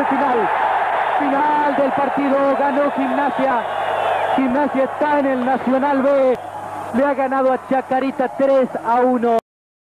final. Final del partido, ganó Gimnasia. Gimnasia está en el Nacional B. Le ha ganado a Chacarita 3-1.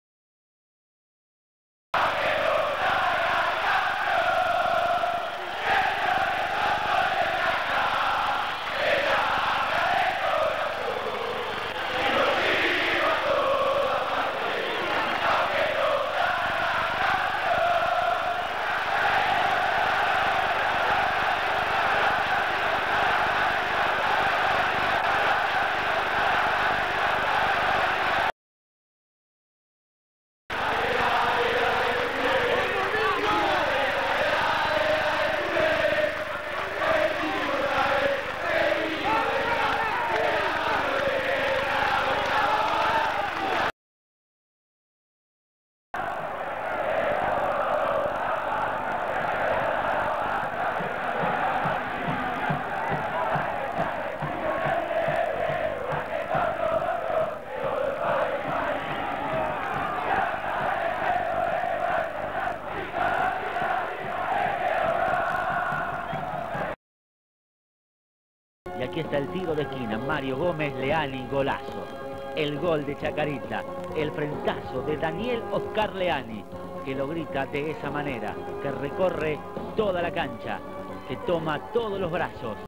Y aquí está el tiro de esquina, Mario Gómez Leani, golazo. El gol de Chacarita, el frentazo de Daniel Oscar Leani, que lo grita de esa manera, que recorre toda la cancha, que toma todos los brazos.